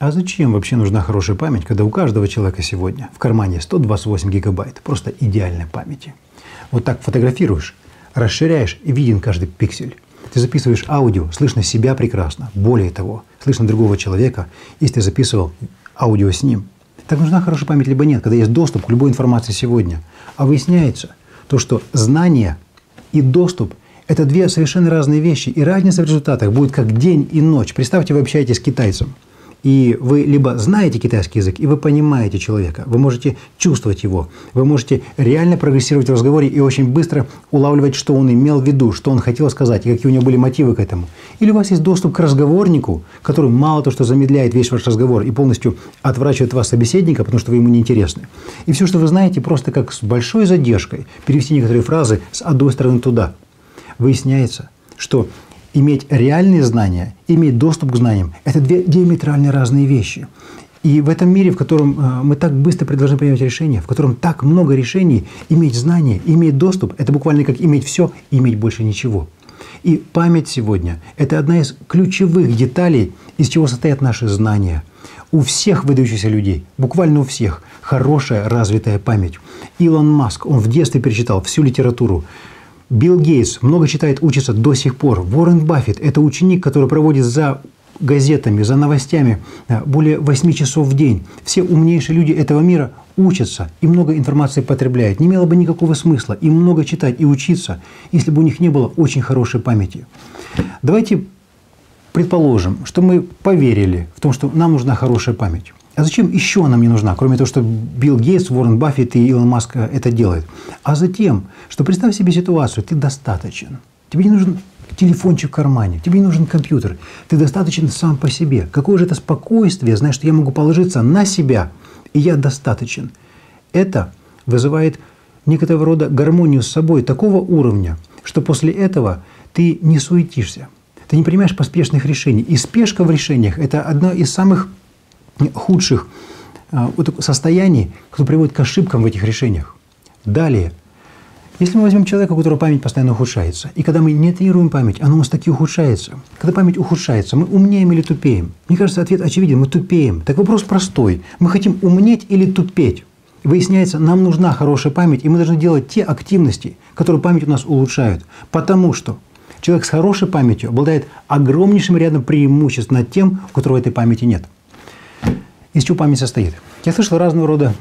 А зачем вообще нужна хорошая память, когда у каждого человека сегодня в кармане 128 гигабайт просто идеальной памяти? Вот так фотографируешь, расширяешь и виден каждый пиксель. Ты записываешь аудио, слышно себя прекрасно. Более того, слышно другого человека, если ты записывал аудио с ним. Так нужна хорошая память либо нет, когда есть доступ к любой информации сегодня. А выясняется то, что знание и доступ – это две совершенно разные вещи. И разница в результатах будет как день и ночь. Представьте, вы общаетесь с китайцем. И вы либо знаете китайский язык, и вы понимаете человека, вы можете чувствовать его, вы можете реально прогрессировать в разговоре и очень быстро улавливать, что он имел в виду, что он хотел сказать, и какие у него были мотивы к этому. Или у вас есть доступ к разговорнику, который мало то, что замедляет весь ваш разговор и полностью отворачивает вас собеседника, потому что вы ему неинтересны. И все, что вы знаете, просто как с большой задержкой перевести некоторые фразы с одной стороны туда. Выясняется, что иметь реальные знания, иметь доступ к знаниям – это две диаметрально разные вещи. И в этом мире, в котором мы так быстро должны принимать решения, в котором так много решений, иметь знания, иметь доступ – это буквально как иметь все и иметь больше ничего. И память сегодня – это одна из ключевых деталей, из чего состоят наши знания. У всех выдающихся людей, буквально у всех, хорошая развитая память. Илон Маск, он в детстве перечитал всю литературу. Билл Гейтс много читает, учится до сих пор. Уоррен Баффет – это ученик, который проводит за газетами, за новостями более 8 часов в день. Все умнейшие люди этого мира учатся и много информации потребляют. Не имело бы никакого смысла им много читать и учиться, если бы у них не было очень хорошей памяти. Давайте предположим, что мы поверили в том, что нам нужна хорошая память. А зачем еще нам не нужна, кроме того, что Билл Гейтс, Уоррен Баффет и Илон Маск это делают? А затем, что представь себе ситуацию, ты достаточен. Тебе не нужен телефончик в кармане, тебе не нужен компьютер. Ты достаточен сам по себе. Какое же это спокойствие, знаешь, что я могу положиться на себя, и я достаточен. Это вызывает некоторого рода гармонию с собой такого уровня, что после этого ты не суетишься. Ты не принимаешь поспешных решений. И спешка в решениях – это одно из самых худших состояний, которые приводят к ошибкам в этих решениях. Далее, если мы возьмем человека, у которого память постоянно ухудшается, и когда мы не тренируем память, она у нас таки ухудшается. Когда память ухудшается, мы умнеем или тупеем? Мне кажется, ответ очевиден – мы тупеем. Так вопрос простой. Мы хотим умнеть или тупеть? Выясняется, нам нужна хорошая память, и мы должны делать те активности, которые память у нас улучшают. Потому что человек с хорошей памятью обладает огромнейшим рядом преимуществ над тем, у которого этой памяти нет. Из чего память состоит? Я слышал разного рода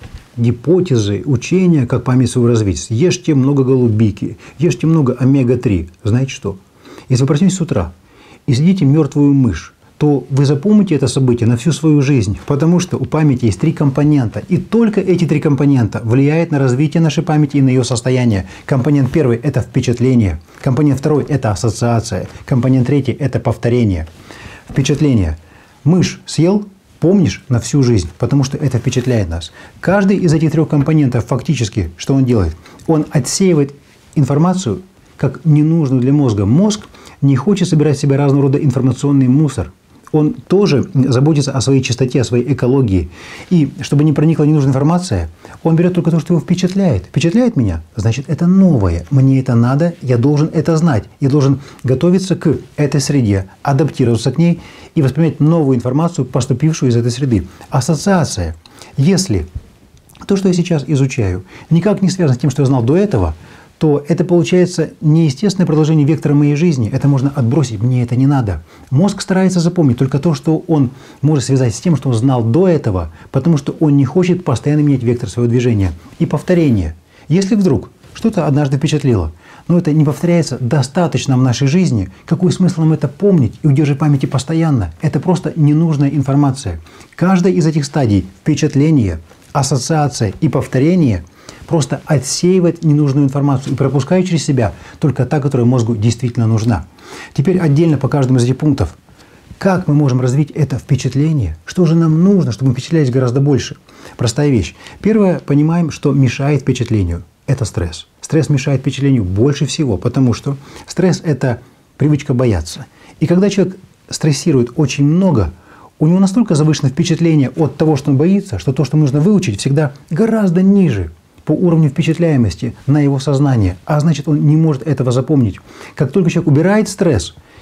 гипотезы, учения, как память свою развить. Ешьте много голубики, ешьте много омега-3. Знаете что? Если вы проснетесь с утра и съедите мертвую мышь, то вы запомните это событие на всю свою жизнь, потому что у памяти есть 3 компонента. И только эти 3 компонента влияют на развитие нашей памяти и на ее состояние. Компонент первый – это впечатление. Компонент второй – это ассоциация. Компонент третий – это повторение. Впечатление. Мышь съел – помнишь на всю жизнь, потому что это впечатляет нас. Каждый из этих 3 компонентов фактически, что он делает? Он отсеивает информацию как ненужную для мозга. Мозг не хочет собирать в себя разного рода информационный мусор. Он тоже заботится о своей чистоте, о своей экологии. И чтобы не проникла ненужная информация, он берет только то, что его впечатляет. Впечатляет меня? Значит, это новое. Мне это надо, я должен это знать. Я должен готовиться к этой среде, адаптироваться к ней и воспринимать новую информацию, поступившую из этой среды. Ассоциация. Если то, что я сейчас изучаю, никак не связано с тем, что я знал до этого, то это получается неестественное продолжение вектора моей жизни. Это можно отбросить, мне это не надо. Мозг старается запомнить только то, что он может связать с тем, что он знал до этого, потому что он не хочет постоянно менять вектор своего движения. И повторение. Если вдруг что-то однажды впечатлило, но это не повторяется достаточно в нашей жизни, какой смысл нам это помнить и удерживать в памяти постоянно? Это просто ненужная информация. Каждая из этих стадий – впечатление, ассоциация и повторение – просто отсеивает ненужную информацию и пропускает через себя только та, которая мозгу действительно нужна. Теперь отдельно по каждому из этих пунктов. Как мы можем развить это впечатление? Что же нам нужно, чтобы мы впечатлялись гораздо больше? Простая вещь. Первое, понимаем, что мешает впечатлению. Это стресс. Стресс мешает впечатлению больше всего, потому что стресс – это привычка бояться. И когда человек стрессирует очень много, у него настолько завышено впечатление от того, что он боится, что то, что нужно выучить, всегда гораздо ниже по уровню впечатляемости на его сознание, а значит, он не может этого запомнить. Как только человек убирает стресс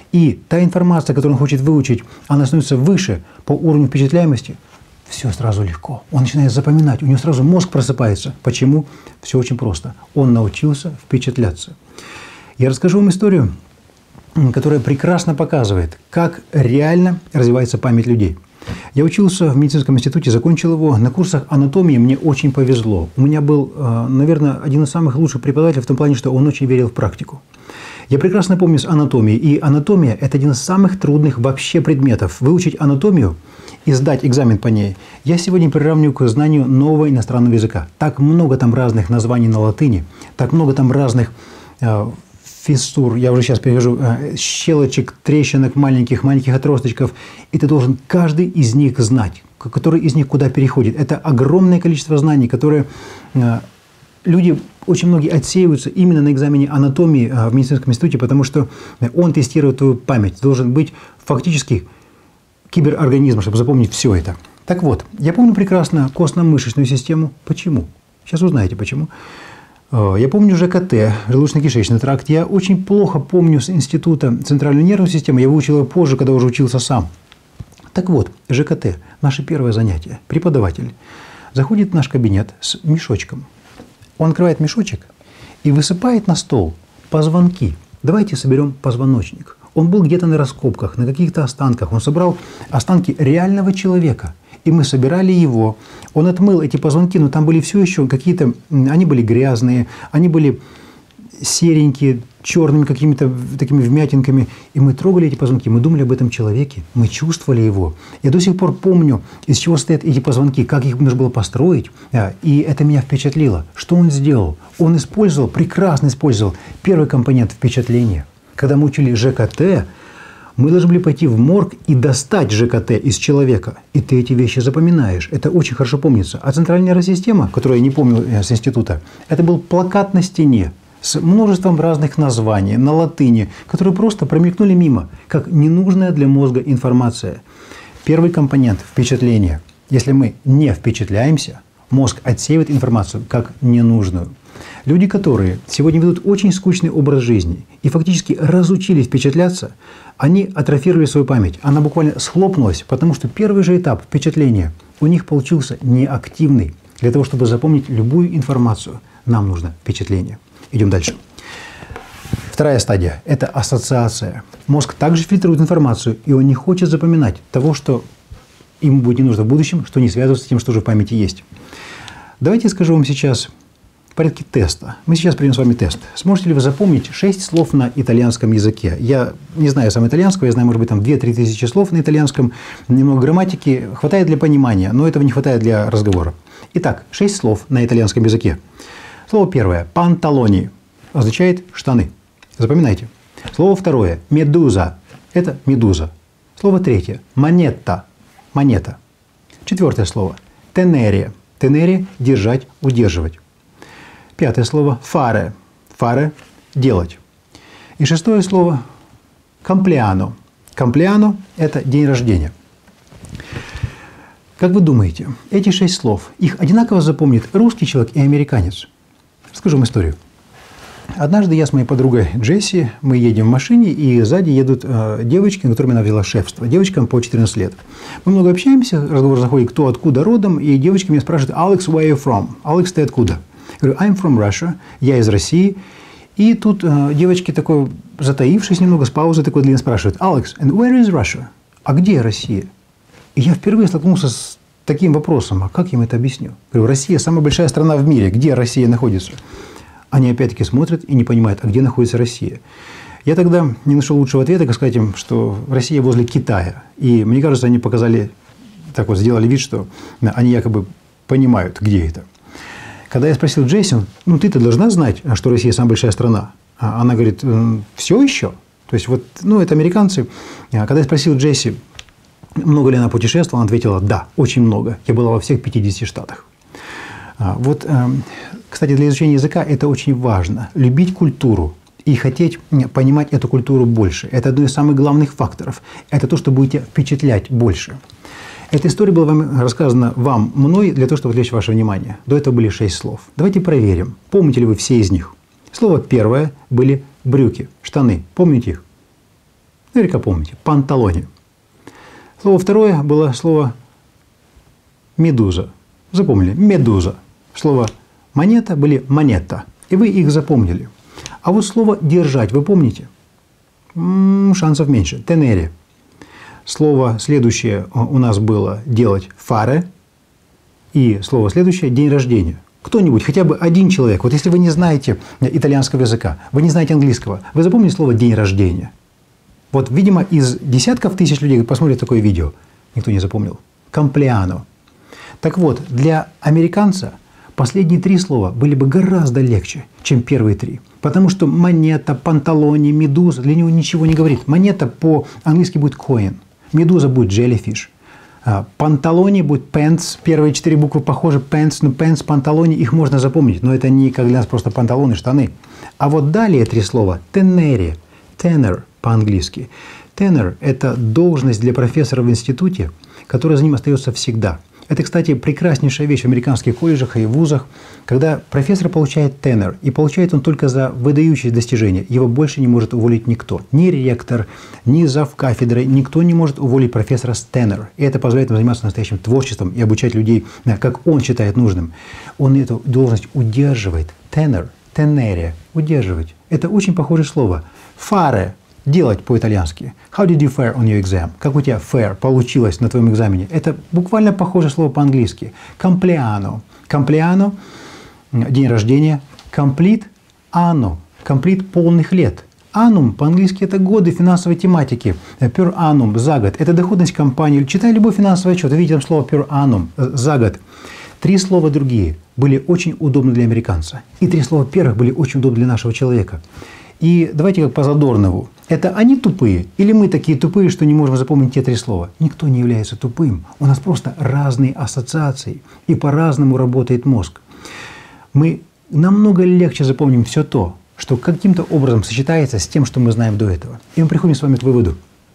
и та информация, которую он хочет выучить, она становится выше по уровню впечатляемости, все сразу легко. Он начинает запоминать, у него сразу мозг просыпается. Почему? Все очень просто. Он научился впечатляться. Я расскажу вам историю, которая прекрасно показывает, как реально развивается память людей. Я учился в медицинском институте, закончил его. На курсах анатомии мне очень повезло. У меня был, наверное, один из самых лучших преподавателей в том плане, что он очень верил в практику. Я прекрасно помню с анатомией. И анатомия – это один из самых трудных вообще предметов. Выучить анатомию и сдать экзамен по ней я сегодня приравниваю к знанию нового иностранного языка. Так много там разных названий на латыни, так много там разных фиссур, я уже сейчас перевожу, щелочек, трещинок маленьких отросточков. И ты должен каждый из них знать, который из них куда переходит. Это огромное количество знаний, которые люди, очень многие отсеиваются именно на экзамене анатомии в медицинском институте, потому что он тестирует твою память. Ты должен быть фактически киберорганизмом, чтобы запомнить все это. Так вот, я помню прекрасно костно-мышечную систему. Почему? Сейчас узнаете почему. Я помню ЖКТ, желудочно-кишечный тракт. Я очень плохо помню с института центральную нервную систему. Я выучил ее позже, когда уже учился сам. Так вот, ЖКТ, наше первое занятие. Преподаватель заходит в наш кабинет с мешочком. Он открывает мешочек и высыпает на стол позвонки. Давайте соберем позвоночник. Он был где-то на раскопках, на каких-то останках. Он собрал останки реального человека. И мы собирали его. Он отмыл эти позвонки, но там были все еще какие-то... Они были грязные, они были серенькие, черными какими-то такими вмятинками. И мы трогали эти позвонки, мы думали об этом человеке, мы чувствовали его. Я до сих пор помню, из чего стоят эти позвонки, как их нужно было построить. И это меня впечатлило. Что он сделал? Он использовал, прекрасно использовал первый компонент впечатления. Когда мы учили ЖКТ, мы должны были пойти в морг и достать ЖКТ из человека. И ты эти вещи запоминаешь. Это очень хорошо помнится. А центральная нервная система, которую я не помню с института, это был плакат на стене с множеством разных названий на латыни, которые просто промелькнули мимо, как ненужная для мозга информация. Первый компонент – впечатление. Если мы не впечатляемся, мозг отсеивает информацию как ненужную. Люди, которые сегодня ведут очень скучный образ жизни и фактически разучились впечатляться, они атрофировали свою память. Она буквально схлопнулась, потому что первый же этап впечатления у них получился неактивный. Для того, чтобы запомнить любую информацию, нам нужно впечатление. Идем дальше. Вторая стадия – это ассоциация. Мозг также фильтрует информацию, и он не хочет запоминать того, что ему будет не нужно в будущем, что не связывается с тем, что уже в памяти есть. Давайте я скажу вам сейчас в порядке теста. Мы сейчас проведем с вами тест. Сможете ли вы запомнить 6 слов на итальянском языке? Я не знаю сам итальянского, я знаю, может быть, там 2-3 тысячи слов на итальянском. Немного грамматики хватает для понимания, но этого не хватает для разговора. Итак, 6 слов на итальянском языке. Слово первое – панталони, означает штаны. Запоминайте. Слово второе – медуза, это медуза. Слово третье – монета, монета. Четвертое слово – тенере, тенере – держать, удерживать. Пятое слово – фаре, фаре – делать. И шестое слово – комплеано. Комплеано – это день рождения. Как вы думаете, эти 6 слов, их одинаково запомнит русский человек и американец? Расскажу вам историю. Однажды я с моей подругой Джесси, мы едем в машине, и сзади едут девочки, на которыми она взяла шефство. Девочкам по 14 лет. Мы много общаемся, разговор заходит, кто откуда родом, и девочки меня спрашивают: «Алекс, where are you from?» «Алекс, ты откуда?» Я говорю: «I'm from Russia», я из России. И тут девочки такой, затаившись немного, с паузой такой длинной, спрашивают: «Алекс, and where is Russia?» «А где Россия?» И я впервые столкнулся с таким вопросом: а как я им это объясню? Говорю: Россия – самая большая страна в мире, где Россия находится? Они опять-таки смотрят и не понимают, а где находится Россия. Я тогда не нашел лучшего ответа, как сказать им, что Россия возле Китая. И мне кажется, они показали, так вот сделали вид, что они якобы понимают, где это. Когда я спросил Джесси: ну ты-то должна знать, что Россия самая большая страна. Она говорит: все еще. То есть вот, ну это американцы. Когда я спросил Джесси, много ли она путешествовала, она ответила: да, очень много. Я была во всех 50 штатах. Вот, кстати, для изучения языка это очень важно. Любить культуру и хотеть понимать эту культуру больше. Это одно из самых главных факторов. Это то, что будете впечатлять больше. Эта история была рассказана вам, мной, для того, чтобы отвлечь ваше внимание. До этого были 6 слов. Давайте проверим, помните ли вы все из них. Слово первое были брюки, штаны. Помните их? Наверняка помните. Панталоне. Слово второе было слово медуза. Запомнили? Медуза. Слово монета были монета. И вы их запомнили. А вот слово держать вы помните? Шансов меньше. Тенере. Слово следующее у нас было делать фаре. И слово следующее день рождения. Кто-нибудь, хотя бы один человек, вот если вы не знаете итальянского языка, вы не знаете английского, вы запомнили слово день рождения? Вот, видимо, из десятков тысяч людей посмотрят такое видео, никто не запомнил. Компleanno. Так вот, для американца последние три слова были бы гораздо легче, чем первые три. Потому что монета, панталоне, медуза для него ничего не говорит. Монета по-английски будет coin, медуза будет jellyfish. Панталоне будет pants, первые четыре буквы похожи, pants, но pants, панталоне, их можно запомнить, но это не как для нас просто панталоны, штаны. А вот далее три слова tenere, tenor по-английски. Tenor – это должность для профессора в институте, которая за ним остается всегда. Это, кстати, прекраснейшая вещь в американских колледжах и вузах, когда профессор получает tenor, и получает он только за выдающиеся достижения. Его больше не может уволить никто. Ни ректор, ни завкафедрой, никто не может уволить профессора с tenor. И это позволяет ему заниматься настоящим творчеством и обучать людей, как он считает нужным. Он эту должность удерживает. Tenor, tenere, удерживать. Это очень похожее слово. Fare. Делать по-итальянски. How did you fare on your exam? Как у тебя fare получилось на твоем экзамене? Это буквально похожее слово по-английски. Compleanno. Compleanno – день рождения. Complete – anno. Complete – полных лет. Annum по-английски – это годы финансовой тематики. Per annum – за год. Это доходность компании. Читай любой финансовый отчет, видите там слово per annum – за год. Три слова другие были очень удобны для американца. И три слова первых были очень удобны для нашего человека. И давайте как по Задорнову. Это они тупые или мы такие тупые, что не можем запомнить те три слова? Никто не является тупым. У нас просто разные ассоциации. И по-разному работает мозг. Мы намного легче запомним все то, что каким-то образом сочетается с тем, что мы знаем до этого. И мы приходим с вами к выводу,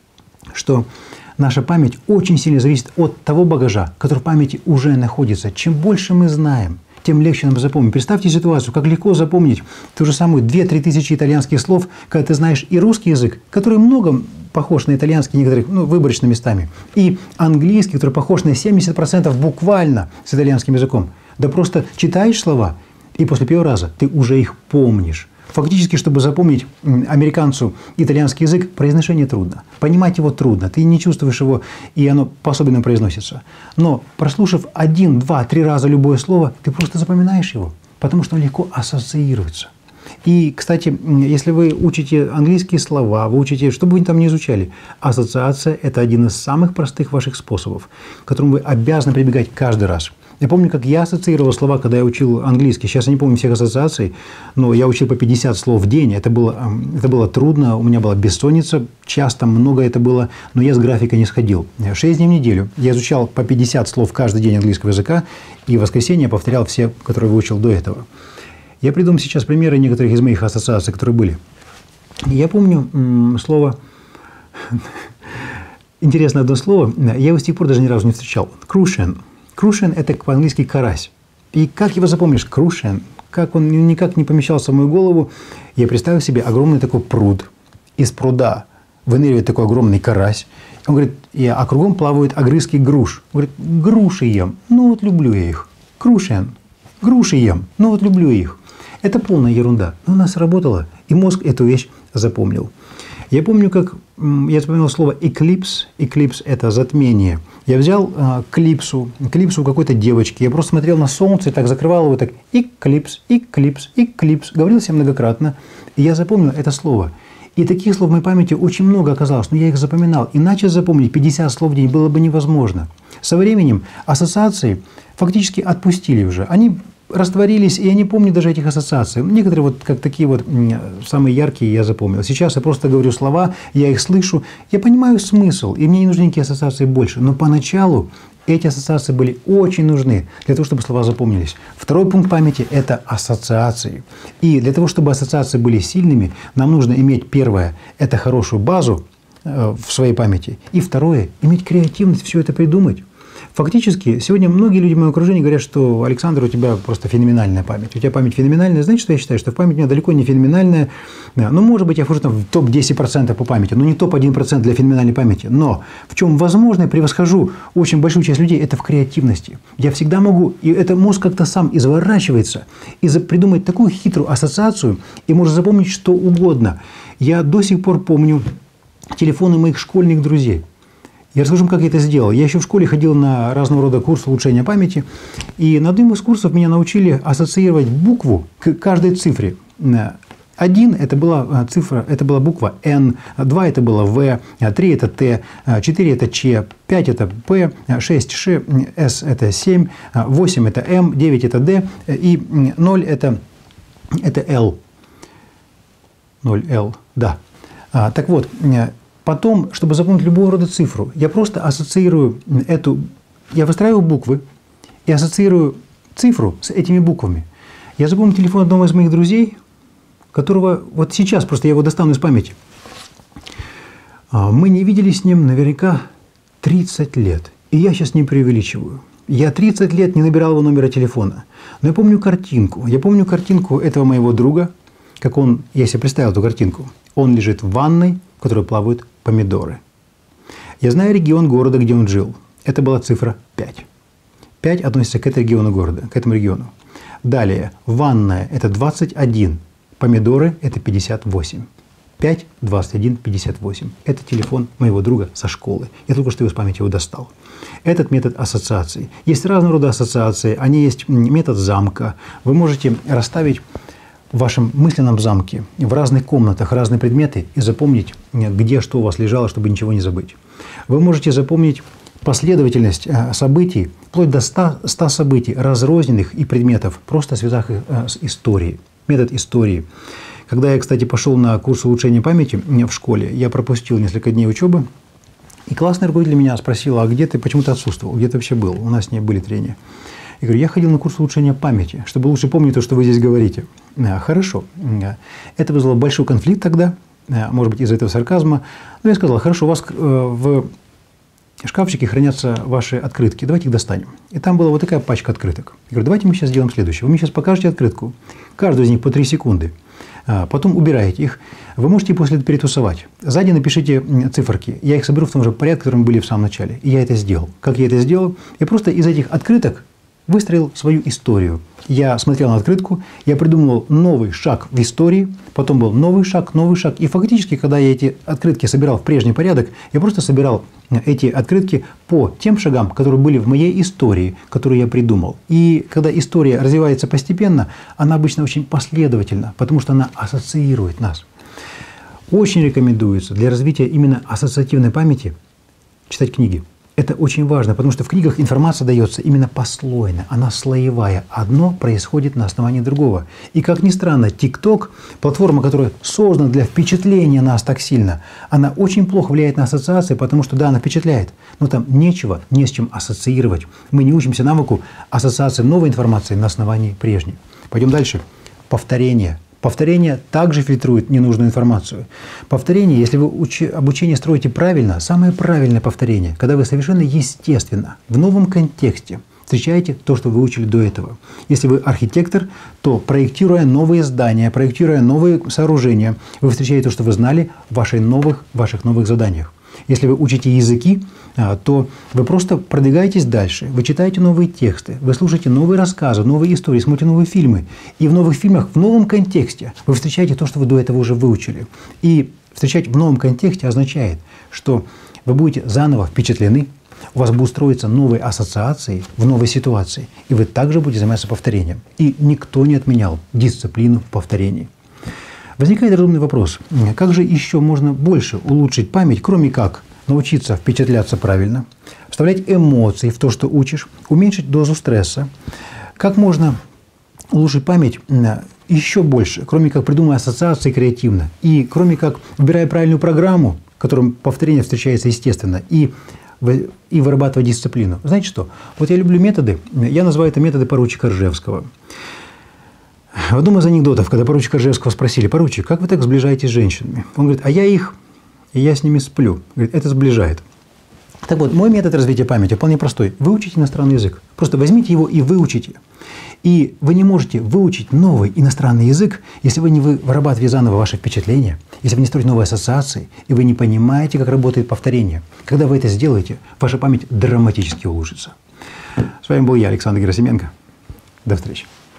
что наша память очень сильно зависит от того багажа, который в памяти уже находится. Чем больше мы знаем, тем легче нам запомнить. Представьте ситуацию, как легко запомнить ту же самую 2-3 тысячи итальянских слов, когда ты знаешь и русский язык, который много похож на итальянский некоторых, выборочно местами, и английский, который похож на 70% буквально с итальянским языком. Да просто читаешь слова, и после первого раза ты уже их помнишь. Фактически, чтобы запомнить американцу итальянский язык, произношение трудно. Понимать его трудно. Ты не чувствуешь его, и оно по-особенному произносится. Но прослушав 1, 2, 3 раза любое слово, ты просто запоминаешь его, потому что оно легко ассоциируется. И, кстати, если вы учите английские слова, вы учите, что бы вы там ни изучали, ассоциация – это один из самых простых ваших способов, к которому вы обязаны прибегать каждый раз. Я помню, как я ассоциировал слова, когда я учил английский. Сейчас я не помню всех ассоциаций, но я учил по 50 слов в день. Это было трудно, у меня была бессонница, часто много это было, но я с графика не сходил. 6 дней в неделю я изучал по 50 слов каждый день английского языка, и в воскресенье я повторял все, которые выучил до этого. Я придумал сейчас примеры некоторых из моих ассоциаций, которые были. Я помню слово, интересное одно слово, я его с тех пор даже ни разу не встречал. Crucian. Crucian – это по-английски карась. И как его запомнишь? Crucian. Как он никак не помещался в мою голову, я представил себе огромный такой пруд. Из пруда выныривает такой огромный карась. Он говорит, а кругом плавают огрызки груш. Он говорит, груши ем. Ну вот люблю я их. Crucian. Груши ем. Ну вот люблю их. Это полная ерунда. Но у нас сработало, и мозг эту вещь запомнил. Я помню, как я вспоминал слово «эклипс». «Эклипс» – это затмение. Я взял клипсу у какой-то девочки. Я просто смотрел на солнце и так закрывал его, так «эклипс», «эклипс», «эклипс». Говорил себе многократно. И я запомнил это слово. И таких слов в моей памяти очень много оказалось, но я их запоминал. Иначе запомнить 50 слов в день было бы невозможно. Со временем ассоциации фактически отпустили уже. Они растворились, и я не помню даже этих ассоциаций. Некоторые вот как такие вот самые яркие я запомнил. Сейчас я просто говорю слова, я их слышу, я понимаю смысл, и мне не нужны никакие ассоциации больше. Но поначалу эти ассоциации были очень нужны для того, чтобы слова запомнились. Второй пункт памяти – это ассоциации. И для того, чтобы ассоциации были сильными, нам нужно иметь, первое – это хорошую базу в своей памяти. И второе – иметь креативность все это придумать. Фактически, сегодня многие люди в моем окружении говорят, что Александр, у тебя просто феноменальная память. У тебя память феноменальная. Знаете, что я считаю? Что память у меня далеко не феноменальная. Ну, может быть, я вхожу в топ-10% по памяти, но не топ-1% для феноменальной памяти. Но в чем, возможно, я превосхожу очень большую часть людей, это в креативности. Я всегда могу, и это мозг как-то сам изворачивается, и придумать такую хитрую ассоциацию, и может запомнить что угодно. Я до сих пор помню телефоны моих школьных друзей. Я расскажу, как я это сделал. Я еще в школе ходил на разного рода курсы улучшения памяти, и на одном из курсов меня научили ассоциировать букву к каждой цифре. 1 – это была цифра, это была буква N, 2 – это было В, 3 – это Т, 4 – это Ч, 5 – это П, 6 – Ш, С – это 7, 8 – это М, 9 – это Д, и 0 – это Л. 0L, да. Так вот, потом, чтобы запомнить любого рода цифру, я просто ассоциирую я выстраиваю буквы и ассоциирую цифру с этими буквами. Я запомнил телефон одного из моих друзей, которого вот сейчас просто я его достану из памяти. Мы не виделись с ним наверняка 30 лет. И я сейчас не преувеличиваю. Я 30 лет не набирал его номера телефона. Но я помню картинку. Я помню картинку этого моего друга, как он, я себе представил эту картинку. Он лежит в ванной, в которой плавают помидоры. Я знаю регион города, где он жил. Это была цифра 5. 5 относится к этому региону города, к этому региону. Далее, ванная – это 21. Помидоры – это 58. 5, 21, 58. Это телефон моего друга со школы. Я только что его из памяти его достал. Этот метод ассоциации. Есть разного рода ассоциации. Они есть метод замка. Вы можете расставить в вашем мысленном замке в разных комнатах разные предметы и запомнить, где что у вас лежало, чтобы ничего не забыть. Вы можете запомнить последовательность событий, вплоть до 100 событий, разрозненных и предметов, просто связав их с историей. Метод истории. Когда я, кстати, пошел на курс улучшения памяти в школе, я пропустил несколько дней учебы, и классный руководитель меня спросил, а где ты, почему ты отсутствовал, где ты вообще был? У нас с ней были трения. Я говорю, я ходил на курс улучшения памяти, чтобы лучше помнить то, что вы здесь говорите. Хорошо. Это вызвало большой конфликт тогда, может быть, из-за этого сарказма. Но я сказал, хорошо, у вас в шкафчике хранятся ваши открытки, давайте их достанем. И там была вот такая пачка открыток. Я говорю, давайте мы сейчас сделаем следующее. Вы мне сейчас покажете открытку, каждую из них по 3 секунды. Потом убираете их. Вы можете после этого перетусовать. Сзади напишите циферки. Я их соберу в том же порядке, в котором были в самом начале. И я это сделал. Как я это сделал? Я просто из этих открыток выстроил свою историю. Я смотрел на открытку, я придумывал новый шаг в истории, потом был новый шаг. И фактически, когда я эти открытки собирал в прежний порядок, я просто собирал эти открытки по тем шагам, которые были в моей истории, которую я придумал. И когда история развивается постепенно, она обычно очень последовательна, потому что она ассоциирует нас. Очень рекомендуется для развития именно ассоциативной памяти читать книги. Это очень важно, потому что в книгах информация дается именно послойно, она слоевая. Одно происходит на основании другого. И, как ни странно, TikTok, платформа, которая создана для впечатления нас так сильно, она очень плохо влияет на ассоциации, потому что, да, она впечатляет, но там нечего, не с чем ассоциировать. Мы не учимся навыку ассоциации новой информации на основании прежней. Пойдем дальше. Повторение. Повторение также фильтрует ненужную информацию. Повторение, если вы обучение строите правильно, самое правильное повторение, когда вы совершенно естественно, в новом контексте встречаете то, что вы учили до этого. Если вы архитектор, то проектируя новые здания, проектируя новые сооружения, вы встречаете то, что вы знали в ваших новых заданиях. Если вы учите языки, то вы просто продвигаетесь дальше, вы читаете новые тексты, вы слушаете новые рассказы, новые истории, смотрите новые фильмы. И в новых фильмах, в новом контексте вы встречаете то, что вы до этого уже выучили. И встречать в новом контексте означает, что вы будете заново впечатлены, у вас будут строиться новые ассоциации в новой ситуации, и вы также будете заниматься повторением. И никто не отменял дисциплину повторений. Возникает разумный вопрос, как же еще можно больше улучшить память, кроме как научиться впечатляться правильно, вставлять эмоции в то, что учишь, уменьшить дозу стресса. Как можно улучшить память еще больше, кроме как придумывая ассоциации креативно, и кроме как выбирая правильную программу, в которой повторение встречается естественно, и вырабатывая дисциплину. Знаете что? Вот я люблю методы, я называю это методы поручика Ржевского. В одном из анекдотов, когда поручика Ржевского спросили: поручик, как вы так сближаетесь с женщинами? Он говорит: а я с ними сплю. Говорит, это сближает. Так вот, мой метод развития памяти вполне простой. Выучите иностранный язык. Просто возьмите его и выучите. И вы не можете выучить новый иностранный язык, если вы не вырабатываете заново ваши впечатления, если вы не строите новые ассоциации, и вы не понимаете, как работает повторение. Когда вы это сделаете, ваша память драматически улучшится. С вами был я, Александр Герасименко. До встречи.